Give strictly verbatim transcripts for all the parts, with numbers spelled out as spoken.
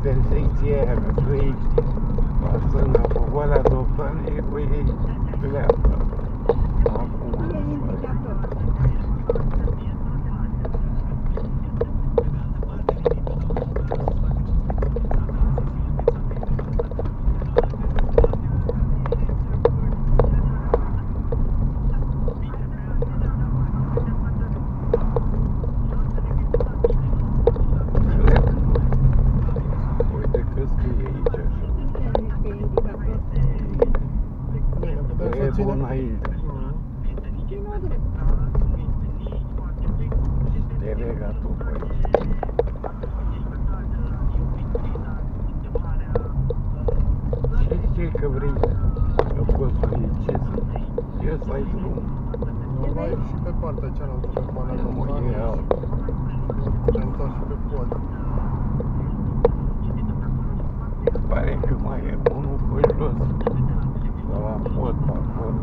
intersecția aia, că tu ești la stânga, făcut alea două plane, cu ei dreapta. Acum E indicator. Înainte. E legatul pe aici. Și știi că vrei că poți să iei ce să iei să ai drum. Nu mai și pe partea cealaltă, pe partea Nu mă iau. Te-ai întors și pe pod. Pare că mai e unul pe jos. La pod, pe acolo.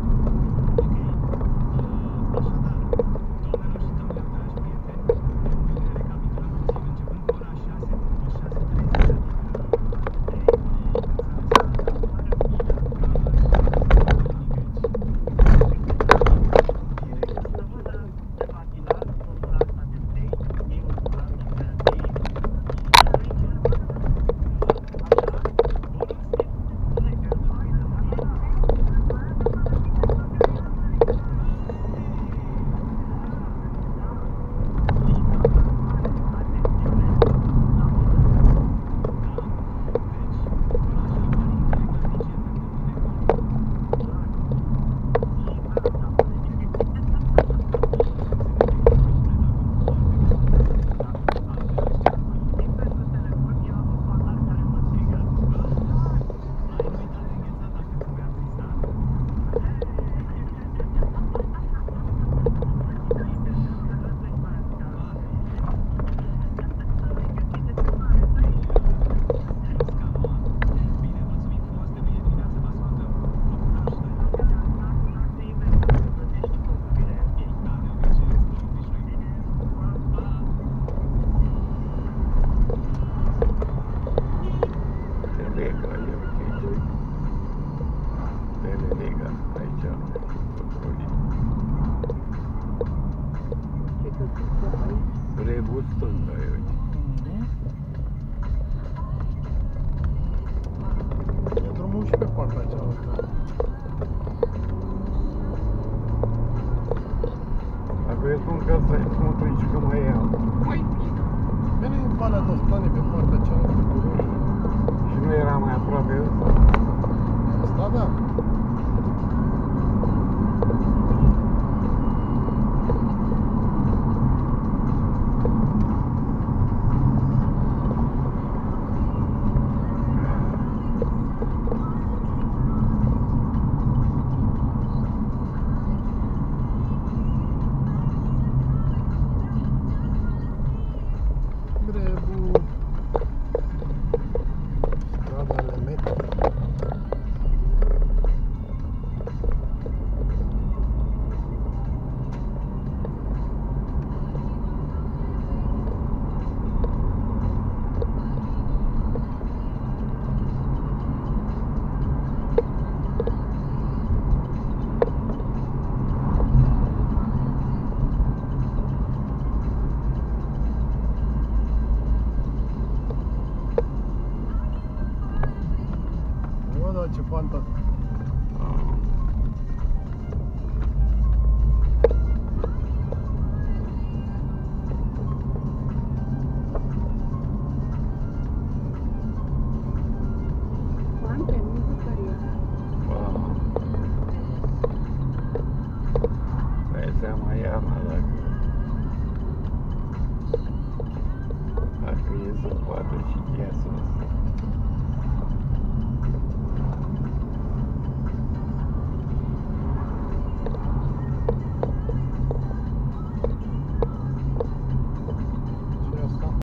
Brebu stânga, e uite. E drumul și pe partea cealaltă. Dacă e spun că asta e frumos aici, că mai e apă. Mai bine. Vine din Valea Toscane pe partea cealaltă cu râul. Și nu era mai aproape ăsta? Asta da. Brebu. Stradele metro. Ce pantă